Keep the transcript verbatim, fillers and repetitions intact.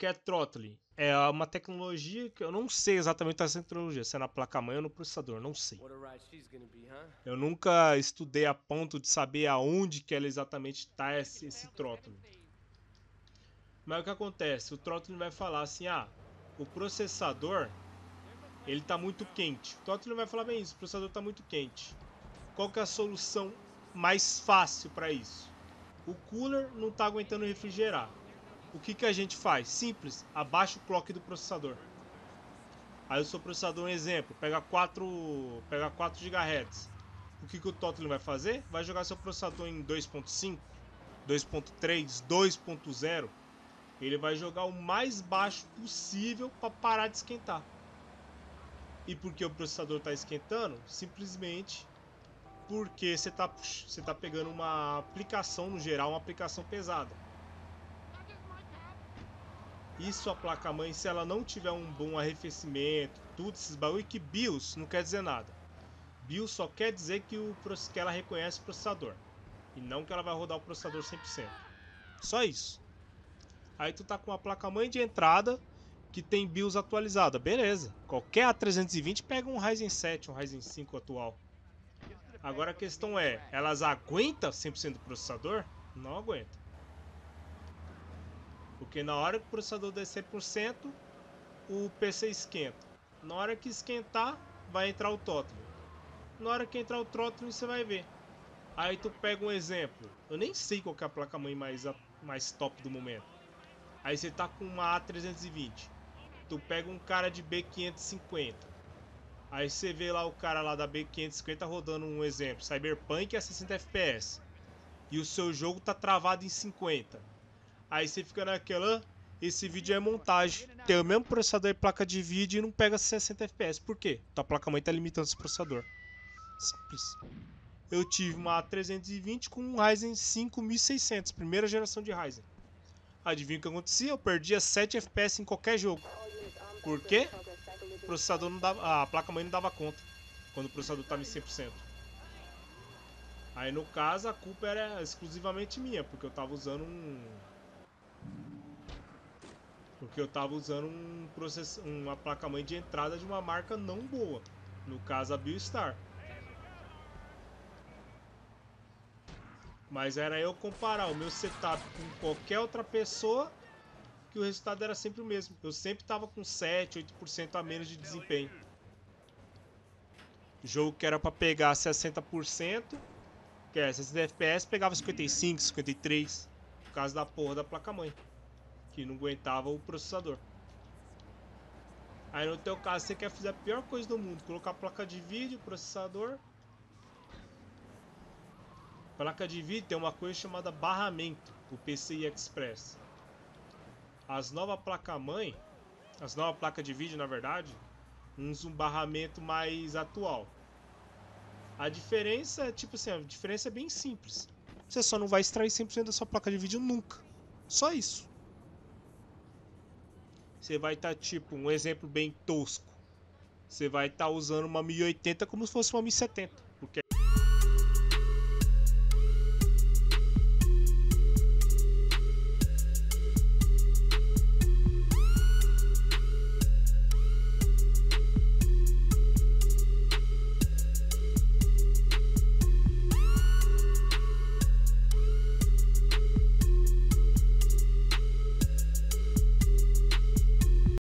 que é throttling? É uma tecnologia que eu não sei exatamente essa tecnologia, se é na placa-mãe ou no processador, não sei. Eu nunca estudei a ponto de saber aonde que ela exatamente está esse, esse throttling. Mas o que acontece? O throttling vai falar assim, ah, o processador ele está muito quente. O throttling vai falar bem isso, o processador está muito quente. Qual que é a solução mais fácil para isso? O cooler não está aguentando refrigerar. O que, que a gente faz? Simples, abaixa o clock do processador. Aí o seu processador, um exemplo, pega quatro, pega quatro gigahertz. O que, que o throttling vai fazer? Vai jogar seu processador em dois ponto cinco, dois ponto três, dois ponto zero. Ele vai jogar o mais baixo possível para parar de esquentar. E por que o processador está esquentando? Simplesmente porque você está você tá pegando uma aplicação, no geral, uma aplicação pesada. Isso a placa-mãe, se ela não tiver um bom arrefecimento, tudo esses bagulho, que BIOS não quer dizer nada. BIOS só quer dizer que, o, que ela reconhece o processador. E não que ela vai rodar o processador cem por cento. Só isso. Aí tu tá com uma placa-mãe de entrada que tem BIOS atualizada. Beleza. Qualquer A trezentos e vinte pega um Ryzen sete, um Ryzen cinco atual. Agora a questão é, elas aguentam cem por cento do processador? Não aguenta. Porque na hora que o processador der cem por cento, o P C esquenta. Na hora que esquentar, vai entrar o throttling. Na hora que entrar o throttling, você vai ver. Aí tu pega um exemplo. Eu nem sei qual que é a placa-mãe mais, mais top do momento. Aí você tá com uma A trezentos e vinte. Tu pega um cara de B quinhentos e cinquenta. Aí você vê lá o cara lá da B quinhentos e cinquenta rodando um exemplo. Cyberpunk a sessenta F P S. E o seu jogo tá travado em cinquenta. Aí você fica naquela... Esse vídeo é montagem. Tem o mesmo processador e placa de vídeo e não pega sessenta F P S. Por quê? Tua placa-mãe tá limitando esse processador. Simples. Eu tive uma A trezentos e vinte com um Ryzen cinco mil e seiscentos, primeira geração de Ryzen. Adivinha o que acontecia? Eu perdia sete F P S em qualquer jogo. Por quê? O processador não dava, a placa-mãe não dava conta quando o processador estava em cem por cento. Aí no caso a culpa era exclusivamente minha, porque eu estava usando um porque eu estava usando um process... uma placa-mãe de entrada de uma marca não boa, no caso a BioStar. Mas era eu comparar o meu setup com qualquer outra pessoa, que o resultado era sempre o mesmo. Eu sempre estava com sete, oito por cento a menos de desempenho. Jogo que era para pegar sessenta por cento, que é sessenta F P S, pegava cinquenta e cinco, cinquenta e três, por causa da porra da placa-mãe, que não aguentava o processador. Aí no teu caso você quer fazer a pior coisa do mundo, colocar a placa de vídeo, processador. Placa de vídeo tem uma coisa chamada barramento, o P C I Express. As novas placa-mãe, as novas placas de vídeo na verdade, usam um barramento mais atual. A diferença é tipo assim, a diferença é bem simples. Você só não vai extrair cem por cento da sua placa de vídeo nunca. Só isso. Você vai estar tá, tipo, um exemplo bem tosco. Você vai estar tá usando uma mil e oitenta como se fosse uma mil e setenta.